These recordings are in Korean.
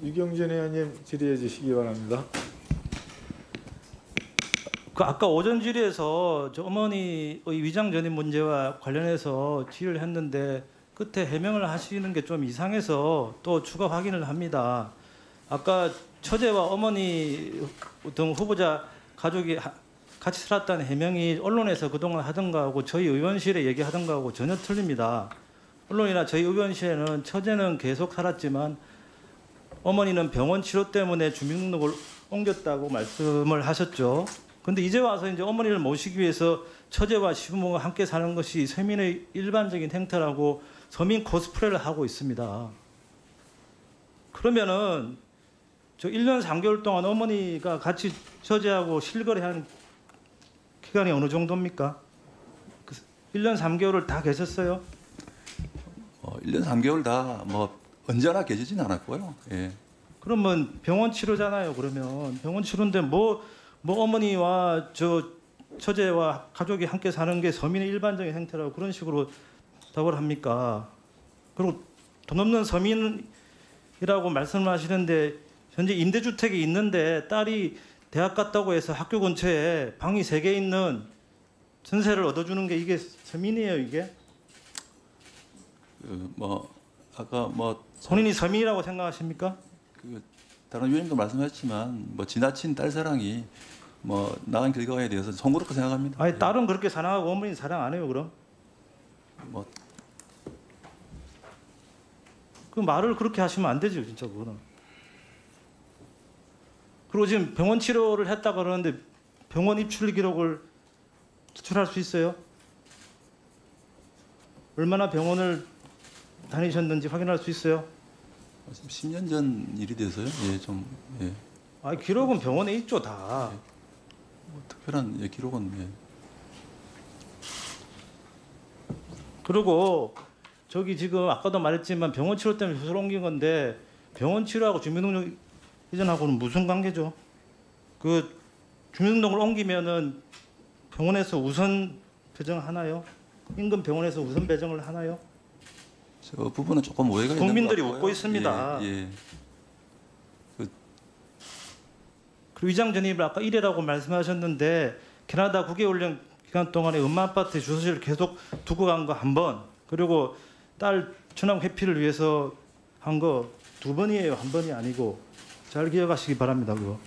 유경준 의원님 질의해 주시기 바랍니다. 그 아까 오전 질의에서 저 어머니의 위장 전입 문제와 관련해서 질의를 했는데 끝에 해명을 하시는 게 좀 이상해서 또 추가 확인을 합니다. 아까 처제와 어머니 등 후보자 가족이 같이 살았다는 해명이 언론에서 그동안 하던 거하고 저희 의원실에 얘기하던 거하고 전혀 틀립니다. 언론이나 저희 의원실에는 처제는 계속 살았지만 어머니는 병원 치료 때문에 주민등록을 옮겼다고 말씀을 하셨죠. 근데 이제 와서 이제 어머니를 모시기 위해서 처제와 시부모가 함께 사는 것이 서민의 일반적인 행태라고 서민 코스프레를 하고 있습니다. 그러면은 저 1년 3개월 동안 어머니가 같이 처제하고 실거래한 기간이 어느 정도입니까? 1년 3개월을 다 계셨어요? 1년 3개월 다 뭐 언제나 계시진 않았고요. 예. 그러면 병원 치료잖아요. 그러면 병원 치료인데 뭐 어머니와 저 처제와 가족이 함께 사는 게 서민의 일반적인 행태라고 그런 식으로 답을 합니까? 그리고 돈 없는 서민이라고 말씀하시는데 현재 임대주택이 있는데 딸이 대학 갔다고 해서 학교 근처에 방이 3개 있는 전세를 얻어주는 게 이게 서민이에요, 이게? 아까 본인이 서민이라고 생각하십니까? 다른 위원님도 말씀하셨지만 지나친 딸 사랑이 나간 결과에 대해서 송구롭게 생각합니다. 아니 딸은 그렇게 사랑하고 어머니는 사랑 안 해요, 그럼? 그 말을 그렇게 하시면 안 되죠, 진짜 그거는. 그리고 지금 병원 치료를 했다 그러는데 병원 입출 기록을 제출할 수 있어요? 얼마나 병원을 다니셨는지 확인할 수 있어요? 10년 전 일이 돼서요. 예. 아, 기록은 병원에 있죠, 다. 특별한 기록은 그리고 저기 지금 아까도 말했지만 병원 치료 때문에 수술 옮긴 건데 병원 치료하고 주민등록 이전하고는 무슨 관계죠? 그 주민등록을 옮기면은 병원에서 우선 배정하나요? 인근 병원에서 우선 배정을 하나요? 저 부분은 조금 오해가 있는 것 국민들이 같고요. 웃고 있습니다. 예. 그리고 위장 전입을 아까 1회라고 말씀하셨는데 캐나다 9개월 기간 동안에 엄마 아파트 주소지를 계속 두고 간 거 한 번, 그리고 딸 추남 회피를 위해서 한 거 2번이에요. 한 번이 아니고. 잘 기억하시기 바랍니다. 그거.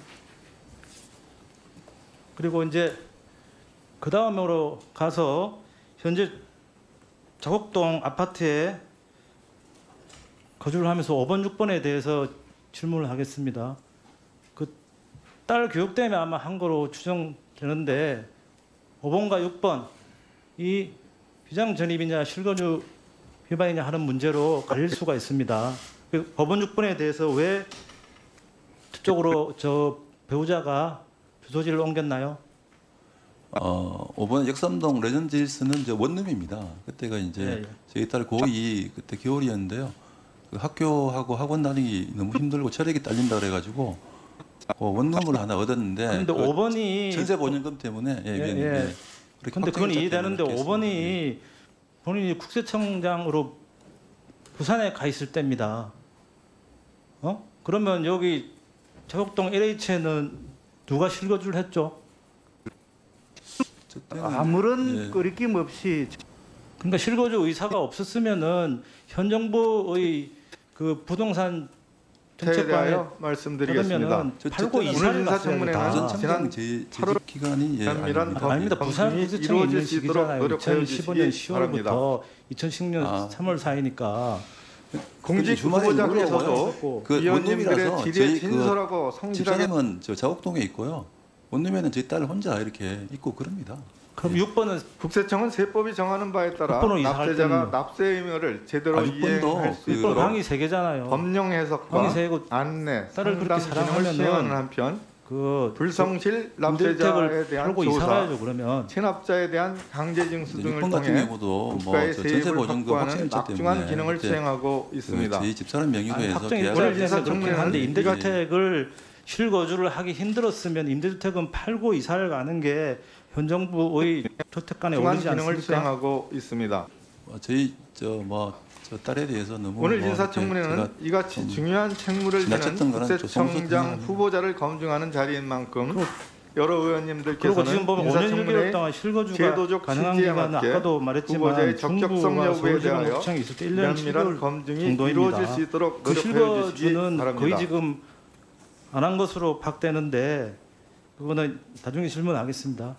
그리고 이제 그 다음으로 가서 현재 자곡동 아파트에 거주를 하면서 5번, 6번에 대해서 질문을 하겠습니다. 그 딸 교육 때문에 아마 한 거로 추정되는데 5번과 6번 이 위장 전입이냐 실거주 위반이냐 하는 문제로 갈릴 수가 있습니다. 그 5번, 6번에 대해서 왜 그쪽으로 저 배우자가 주소지를 옮겼나요? 5번 역삼동 레전드 힐스는 원룸입니다. 그때가 이제 저희 딸 고2 그때 겨울이었는데요. 그 학교하고 학원 다니기 너무 힘들고 체력이 딸린다 그래가지고 원룸을 하나 얻었는데. 그런데 5번이 전세 보증금 때문에 그런데 그건 이해되는데 5번이 본인이 국세청장으로 부산에 가 있을 때입니다. 그러면 여기 자곡동 LH에는 누가 실거주를 했죠? 아무런 거리낌 없이. 그러니까 실거주 의사가 없었으면은 현 정부의 그 부동산 정책관에 말씀드리겠습니다. 팔고 이사를 갔습니다. 지난 8월 기간이 아닙니다. 부산 국세청이 있는 시기잖아요. 2015년 10월부터 2016년 3월 사이니까. 공직 후보자께서도 그 위원님들의 질의에 진솔하고 성실하게. 집사람은 저 자곡동에 있고요. 원룸에는 저희 딸 혼자 이렇게 있고 그럽니다. 그럼 6번은 국세청은 세법이 정하는 바에 따라 6번은 납세자가 납세 의무를 제대로 이행할 수 6번 있도록 방이 3개잖아요. 법령 해석과 방이 3개고 안내, 딸을 그렇게 상담 기능을 사랑하면은 수행하는 한편 그 불성실 납세자에 대한 팔고 이사 조사, 가야죠, 그러면. 체납자에 대한 강제징수 등을 6번 같은 통해 경우도 국가의 전세 세입을 보증금 확보하는 확정일자 막중한 때문에 기능을 수행하고 있습니다. 저희 집사람 명의로 해서 확정일자를 위해서 그렇긴 청문회는 한데 임대주택을 실거주를 하기 힘들었으면 임대주택은 팔고 이사를 가는 게 현 정부의 주택관에 중한 어울리지 기능을 않습니까? 수행하고 있습니다. 저희 저 딸에 대해서 너무 오늘 뭐 인사청문회는 제가 이같이 좀 중요한 책무를 지나쳤던 지는 거는 좀 국세청장 송구스럽긴 후보자를 검증하는 자리인 만큼 여러 그리고 의원님들께서는 지금 보면 5년 6개월 인사청문회 동안 실거주가 제도적 가능한 취지에 기간은 맞게 아까도 말했지만 후보자의 적격성 중부가 여부에 서울지방 대하여 구청에 있을 때 1년 면밀한 7개월 검증이 정도입니다. 이루어질 수 있도록 그 노력해 주시기 실거주는 바랍니다. 거의 지금 안 한 것으로 파악되는데 그거는 나중에 질문하겠습니다.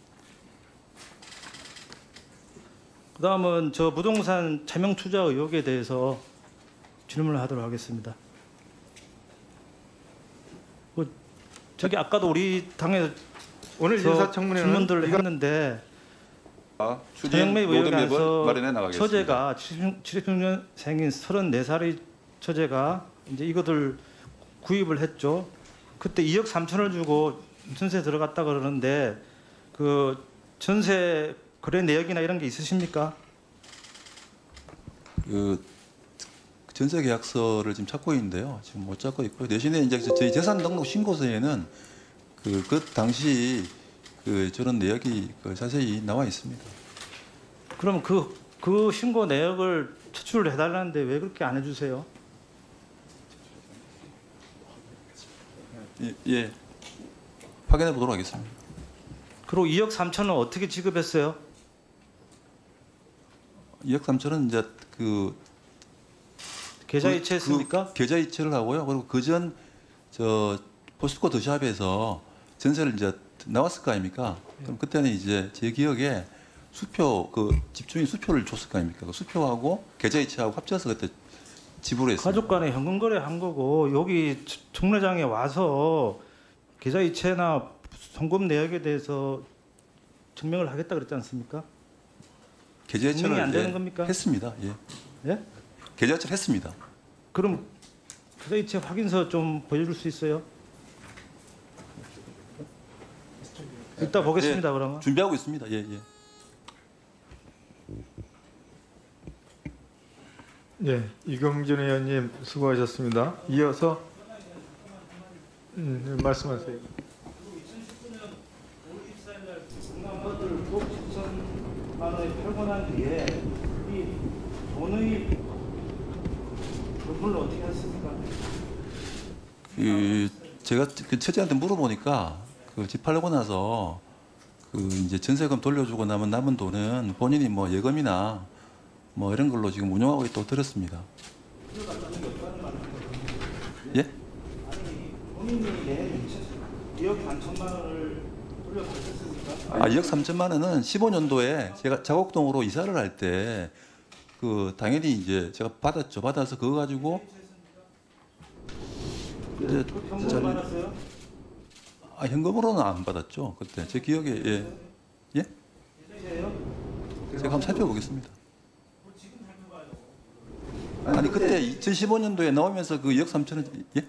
그다음은 저 부동산 차명 투자 의혹에 대해서 질문을 하도록 하겠습니다. 저기 아까도 우리 당에서 오늘 저 인사청문회는 질문들을 이가 했는데 추진 차영매 의혹에 로드맵을 대해서 마련해 나가겠습니다. 처제가 76년생인 34살의 처제가 이제 이것을 구입을 했죠. 그때 2억 3천을 주고 전세 들어갔다 그러는데 그 전세 거래 내역이나 이런 게 있으십니까? 그 전세 계약서를 지금 찾고 있는데요. 지금 못 찾고 있고 대신에 이제 저희 재산 등록 신고서에는 그 당시 그 저런 내역이 그 자세히 나와 있습니다. 그럼 그 신고 내역을 제출을 해달라는데 왜 그렇게 안 해주세요? 예. 확인해 보도록 하겠습니다. 그리고 2억 3천은 어떻게 지급했어요? 2억 3천은 이제 그 계좌이체했습니까? 계좌이체를 하고요. 그리고 그전 저 포스코 더샵에서 전세를 이제 나왔을 거 아닙니까? 그럼 그때는 이제 제 기억에 수표 그 집주인 수표를 줬을 거 아닙니까? 그 수표하고 계좌이체하고 합쳐서 그때 지불했습니다. 가족 간에 현금 거래한 거고 여기 청문회장에 와서 계좌이체나 송금 내역에 대해서 증명을 하겠다 그랬지 않습니까? 계좌이체를 증명이 안 되는 겁니까? 했습니다. 예. 예? 계좌이체를 했습니다. 그럼 계좌이체 확인서 좀 보여줄 수 있어요? 이따 보겠습니다. 예, 그러면. 준비하고 있습니다. 예, 예. 예, 이경준 의원님 수고하셨습니다. 이어서 말씀하세요. 2019년 5월 24일 날 강남버들 9억 7천만 원에 팔고 난 뒤에 이 돈의 부분을 어떻게 했습니까? 그 제가 그 처제한테 물어보니까 그 집 팔고 나서 그 이제 전세금 돌려주고 남은 돈은 본인이 뭐 예금이나 뭐 이런 걸로 지금 운영하고 있다고 들었습니다. 예? 본인이 낸 2억 3천만 원을 돌려받았습니까? 2억 3천만 원은 15년도에 제가 자곡동으로 이사를 할 때 그 당연히 이제 제가 받았죠. 받아서 그거 가지고 이제 현금 받았어요? 현금으로는 안 받았죠. 그때 제 기억에 예. 예? 제가 한번 살펴보겠습니다. 아니 그때 2015년도에 나오면서 그 2억 3천원 예?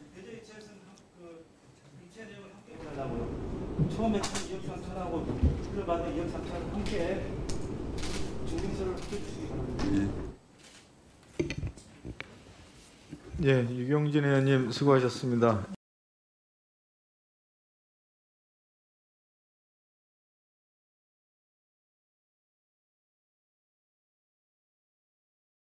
처음에 2억 3천하고 돌려받은 2억 3천을 함께 증빙서를 붙여주시기 바랍니다. 예. 예, 이경준 의원님 수고하셨습니다.